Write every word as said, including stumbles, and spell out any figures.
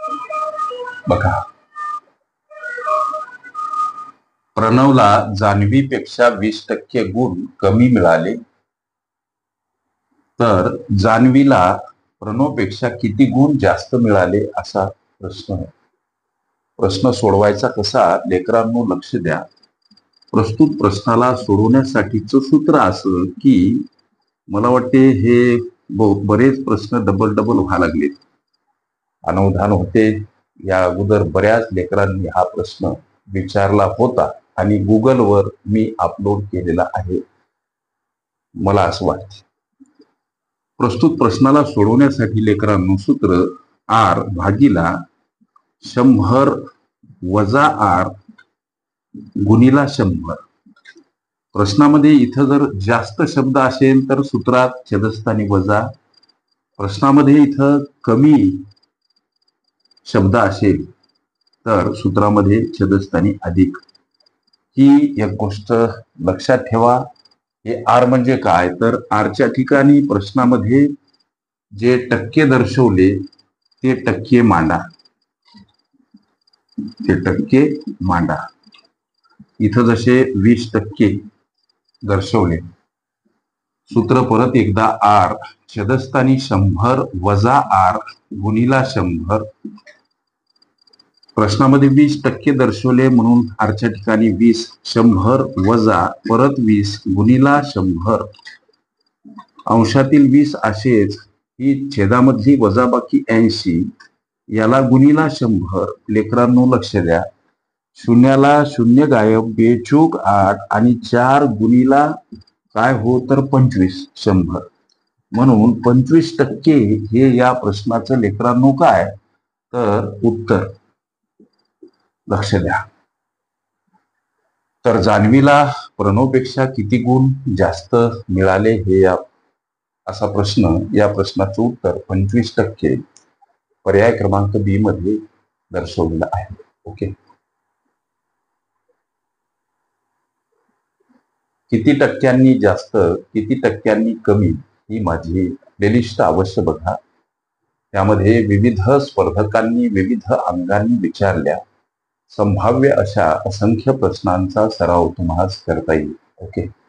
बघा, प्रणवला जान्हवीपेक्षा वीस टक्के गुण कमी मिळाले, तर जान्हवीला प्रणवपेक्षा किती गुण जास्त मिळाले असा प्रश्न आहे. प्रश्न सोडवायचा कसा, लेकरांनो लक्ष द्या. प्रस्तुत प्रश्नाला सोडवण्यासाठीचं सूत्र असं की, मला वाटते हे बरेच प्रश्न डबल डबल व्हायला लागले, अनवधान होते. या अगोदर बऱ्याच लेकरांनी हा प्रश्न विचारला होता आणि गुगलवर मी अपलोड केलेला आहे, मला असं वाटतं. प्रस्तुत प्रश्नाला सोडवण्यासाठी लेकरांनो सूत्र आर भागीला शंभर वजा आर गुणिला शंभर. प्रश्नामध्ये इथं जर जास्त शब्द असेल तर सूत्रात छेदस्थानी वजा, प्रश्नामध्ये इथं कमी शब्द असेल तर सूत्रामध्ये छेदस्थानी अधिक. ही एक गोष्ट लक्षात ठेवा. हे आर म्हणजे काय, तर आरच्या ठिकाणी प्रश्नामध्ये जे टक्के दर्शवले ते टक्के मांडा, ते टक्के मांडा. इथं जसे वीस टक्के दर्शवले, सूत्र परत एकदा आर छेदस्थानी शंभर वजा आर गुणिला शंभर. प्रश्नामध्ये वीस टक्के दर्शवले म्हणून आरच्या ठिकाणी वीस, शंभर वजा परत वीस गुणिला शंभर. अंशातील वीस असेच, ही छेदामधली वजाबाकी ऐंशी, याला गुणिला शंभर. लेकरांनो लक्ष द्या, शून्याला शून्य गायब, बेचूक आठ आणि चार गुणिला काय हो तर पंचवीस, शंभर. म्हणून पंचवीस टक्के हे या प्रश्नाचं लेकरांनो काय तर उत्तर. लक्ष द्या. तर जान्हवीला प्रणवपेक्षा किती गुण जास्त मिळाले हे या असा प्रश्न, या प्रश्नाचं उत्तर पंचवीस टक्के पर्याय क्रमांक बी मध्ये दर्शवलेला आहे. ओके, किती टक्क्यांनी जास्त किती टक्क्यांनी कमी ही माझी प्लेलिस्ट अवश्य बघा. त्यामध्ये विविध स्पर्धकांनी विविध अंगांनी विचारल्या संभाव्य अशा असंख्य प्रश्नांचा सराव तुम्हाला करता येईल. ओके.